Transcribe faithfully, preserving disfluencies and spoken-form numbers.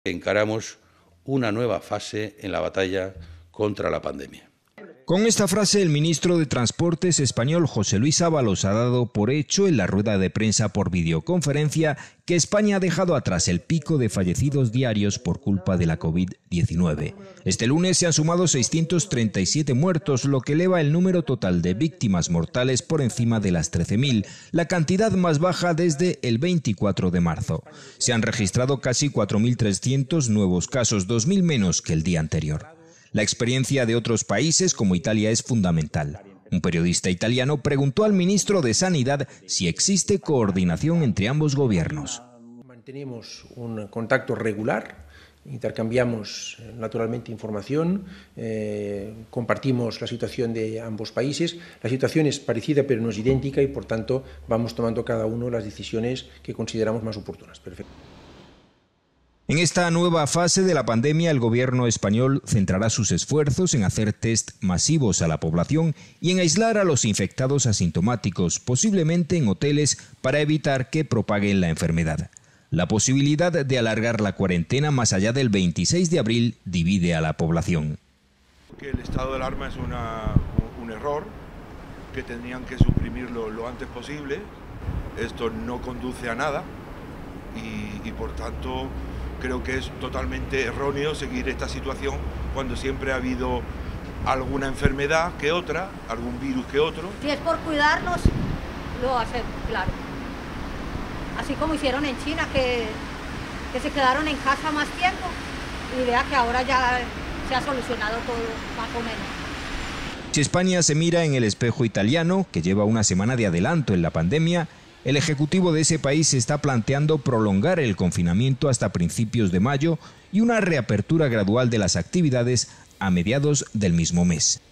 Encaramos una nueva fase en la batalla contra la pandemia. Con esta frase, el ministro de Transportes español José Luis Ábalos ha dado por hecho en la rueda de prensa por videoconferencia que España ha dejado atrás el pico de fallecidos diarios por culpa de la COVID diecinueve. Este lunes se han sumado seiscientos treinta y siete muertos, lo que eleva el número total de víctimas mortales por encima de las trece mil, la cantidad más baja desde el veinticuatro de marzo. Se han registrado casi cuatro mil trescientos nuevos casos, dos mil menos que el día anterior. La experiencia de otros países como Italia es fundamental. Un periodista italiano preguntó al ministro de Sanidad si existe coordinación entre ambos gobiernos. Mantenemos un contacto regular, intercambiamos naturalmente información, eh, compartimos la situación de ambos países. La situación es parecida pero no es idéntica y por tanto vamos tomando cada uno las decisiones que consideramos más oportunas. Perfecto. En esta nueva fase de la pandemia, el gobierno español centrará sus esfuerzos en hacer test masivos a la población y en aislar a los infectados asintomáticos, posiblemente en hoteles, para evitar que propaguen la enfermedad. La posibilidad de alargar la cuarentena más allá del veintiséis de abril divide a la población. Que el estado de alarma es una, un error, que tendrían que suprimirlo lo antes posible. Esto no conduce a nada y, y por tanto creo que es totalmente erróneo seguir esta situación cuando siempre ha habido alguna enfermedad que otra, algún virus que otro. Si es por cuidarnos, lo hacemos, claro. Así como hicieron en China, que, que se quedaron en casa más tiempo y vea que ahora ya se ha solucionado todo más o menos. Si España se mira en el espejo italiano, que lleva una semana de adelanto en la pandemia, el ejecutivo de ese país está planteando prolongar el confinamiento hasta principios de mayo y una reapertura gradual de las actividades a mediados del mismo mes.